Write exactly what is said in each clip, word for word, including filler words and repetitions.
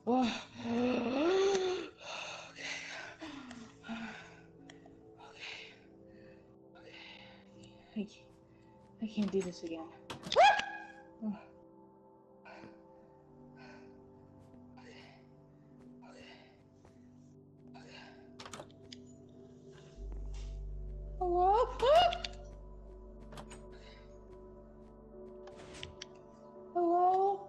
Oh. Okay. Okay. Okay. I can't, I can't do this again. Oh. Okay. Okay. Okay. Hello? Ah! Hello?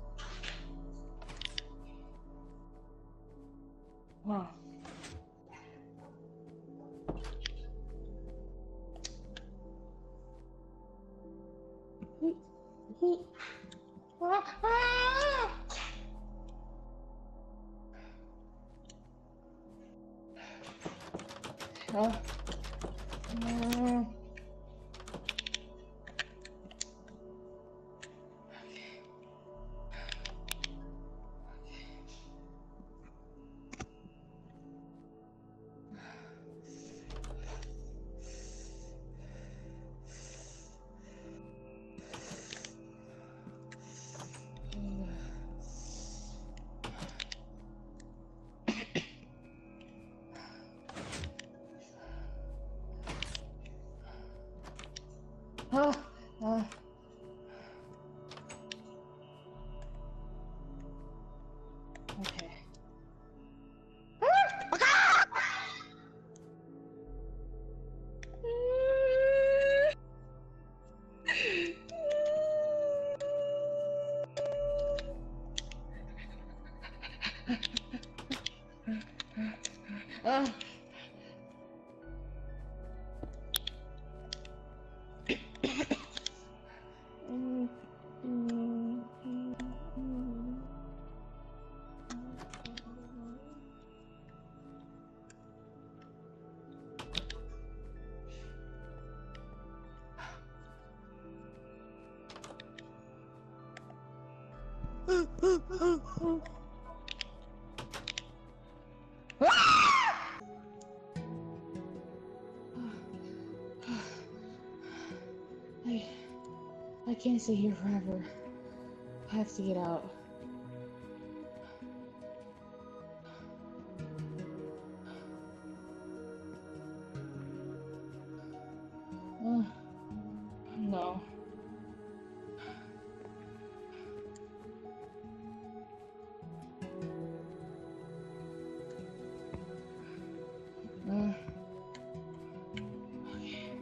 Wow. He, he, ah, ah! Uh, mm. Ah, ah. Okay. Ah. Mm, mm, mm, mm. I, I can't stay here forever. I have to get out. Uh, no. Uh, okay.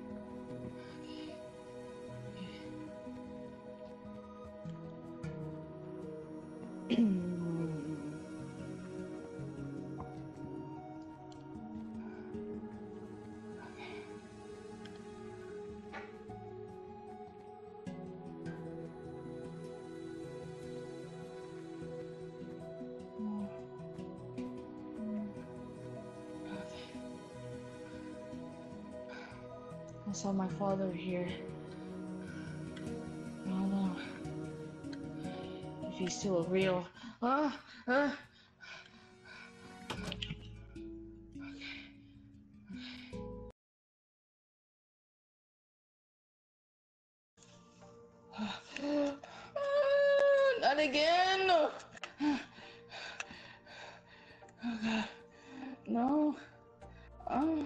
I saw my father here. I don't know if he's still real. Ah, ah. Ah, not again. Oh God, no. Oh.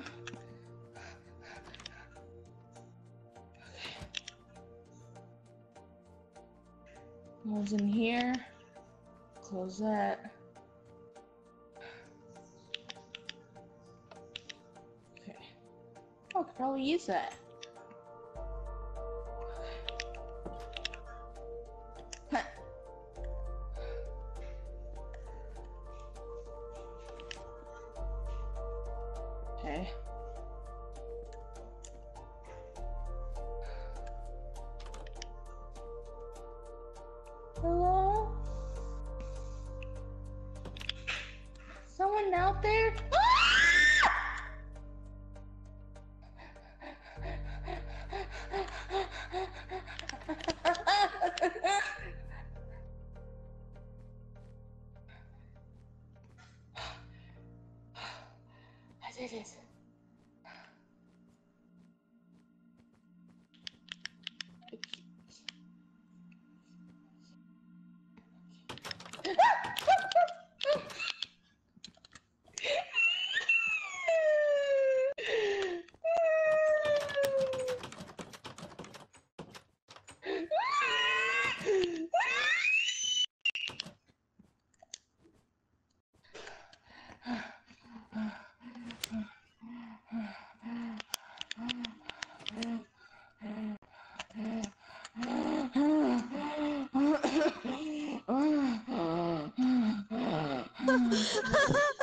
Goes in here. Close that. Okay. Oh, I could probably use that. Huh. Okay. Hello? Someone out there? I did it. Oh, God.